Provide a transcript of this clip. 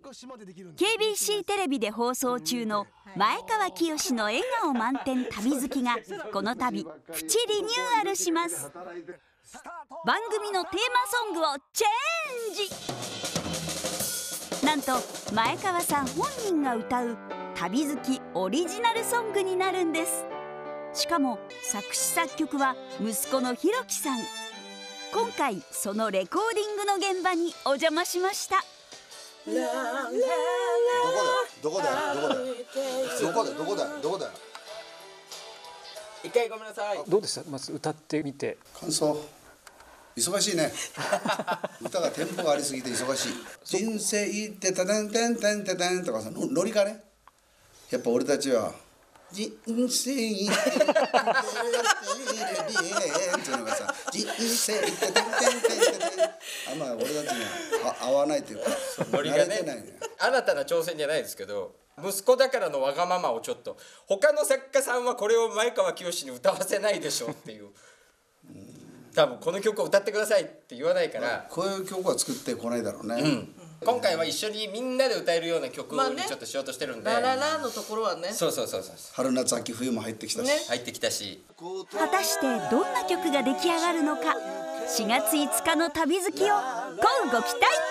KBC テレビで放送中の前川清の笑顔満点旅好きがこの度プチリニューアルします。番組のテーマソングをチェンジ。なんと前川さん本人が歌う旅好きオリジナルソングになるんです。しかも作詞作曲は息子のひろきさん。今回そのレコーディングの現場にお邪魔しました。 どこだよ。 一回ごめんなさい。 どうでした？まず歌ってみて。 感想。忙しいね。歌がテンポがありすぎて忙しい。人生ってタタンタンタンタタンとかさ、ノリがね。やっぱ俺たちは人生っていうのがさ、人生ってタンタンタンタタン。あんま俺たちには合わないというか、 ノリがね。新たな挑戦じゃないですけど、息子だからのわがままをちょっと他の作家さんはこれを前川清に歌わせないでしょっていう。多分この曲を歌ってくださいって言わないから、 こういう曲は作ってこないだろうね。 今回は一緒にみんなで歌えるような曲にちょっとしようとしてるんで、 ラララのところはね、 そう春夏秋冬も入ってきたし、 入ってきたし、 果たしてどんな曲が出来上がるのか、4月5日の旅好きを乞うご期待。